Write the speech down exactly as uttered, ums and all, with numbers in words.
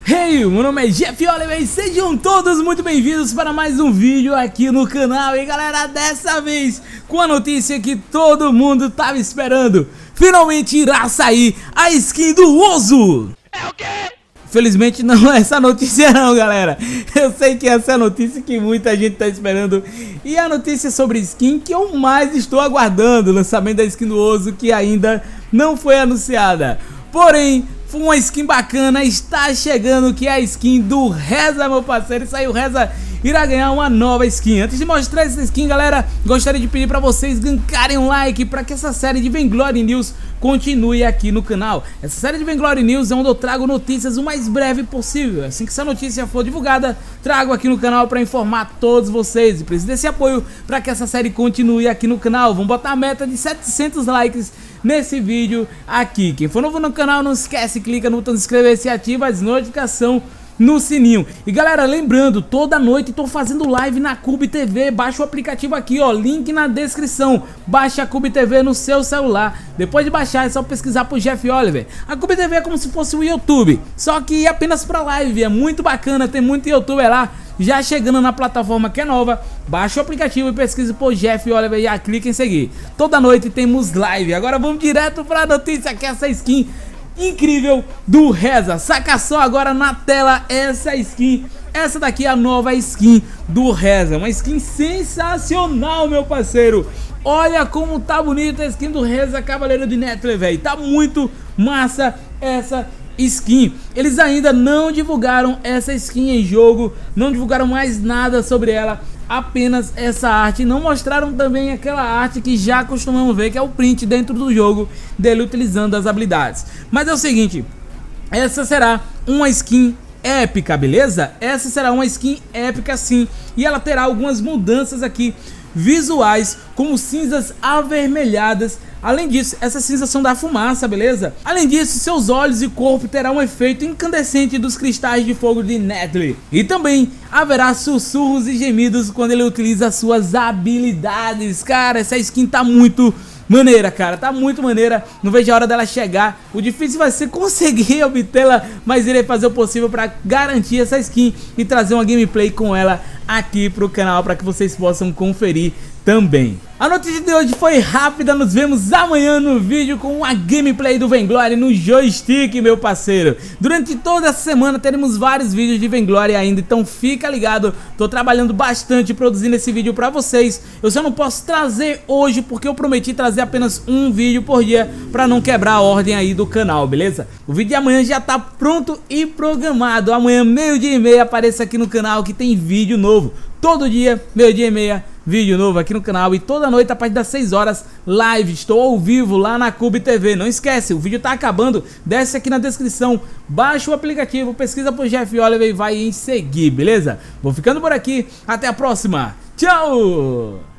Hey, meu nome é Jeff Oliver e sejam todos muito bem-vindos para mais um vídeo aqui no canal. E galera, dessa vez com a notícia que todo mundo tava esperando: finalmente irá sair a skin do Oso. É o quê? Felizmente não é essa notícia não, galera. Eu sei que essa é a notícia que muita gente tá esperando. E a notícia sobre skin que eu mais estou aguardando: o lançamento da skin do Oso, que ainda não foi anunciada. Porém, foi uma skin bacana, está chegando, que é a skin do Reza, meu parceiro. Isso aí, o Reza irá ganhar uma nova skin. Antes de mostrar essa skin, galera, gostaria de pedir para vocês gankarem um like para que essa série de Vainglory News continue aqui no canal. Essa série de Vainglory News é onde eu trago notícias o mais breve possível. Assim que essa notícia for divulgada, trago aqui no canal para informar todos vocês. E preciso desse apoio para que essa série continue aqui no canal. Vamos botar a meta de setecentos likes nesse vídeo aqui. Quem for novo no canal, não esquece, clica no botão de inscrever-se e ativa as notificações no sininho. E galera, lembrando, toda noite estou fazendo live na Cube T V. Baixa o aplicativo aqui, ó, link na descrição. Baixa a Cube T V no seu celular. Depois de baixar é só pesquisar por Jeff Oliver. A Cube T V é como se fosse o YouTube, só que apenas para live. É muito bacana, tem muito youtuber lá já chegando na plataforma que é nova. Baixa o aplicativo e pesquise por Jeff Oliver e já clica em seguir. Toda noite temos live. Agora vamos direto para a notícia, que é essa skin incrível do Reza. Saca só agora na tela essa skin. Essa daqui é a nova skin do Reza. Uma skin sensacional, meu parceiro. Olha como tá bonita a skin do Reza, Cavaleiro de Nether, velho. Tá muito massa essa skin. Eles ainda não divulgaram essa skin em jogo, não divulgaram mais nada sobre ela, apenas essa arte. Não mostraram também aquela arte que já costumamos ver, que é o print dentro do jogo dele utilizando as habilidades. Mas é o seguinte, essa será uma skin épica, beleza? Essa será uma skin épica sim, e ela terá algumas mudanças aqui visuais, como cinzas avermelhadas. Além disso, essas cinzas são da fumaça, beleza? Além disso, seus olhos e corpo terão um efeito incandescente dos cristais de fogo de Nether. E também haverá sussurros e gemidos quando ele utiliza suas habilidades. Cara, essa skin tá muito maneira, cara, tá muito maneira. Não vejo a hora dela chegar. O difícil vai ser conseguir obtê-la, mas irei fazer o possível para garantir essa skin e trazer uma gameplay com ela aqui pro canal para que vocês possam conferir também. A notícia de hoje foi rápida, nos vemos amanhã no vídeo com uma gameplay do Vainglory no joystick, meu parceiro. Durante toda essa semana teremos vários vídeos de Vainglory ainda, então fica ligado. Tô trabalhando bastante produzindo esse vídeo pra vocês. Eu só não posso trazer hoje porque eu prometi trazer apenas um vídeo por dia pra não quebrar a ordem aí do canal, beleza? O vídeo de amanhã já tá pronto e programado. Amanhã, meio-dia e meia, apareça aqui no canal que tem vídeo novo. Todo dia, meio-dia e meia, vídeo novo aqui no canal. E toda noite a partir das seis horas, live. Estou ao vivo lá na Cube T V. Não esquece, o vídeo tá acabando. Desce aqui na descrição, baixa o aplicativo, pesquisa por Jeff Oliver e vai em seguir, beleza? Vou ficando por aqui, até a próxima. Tchau!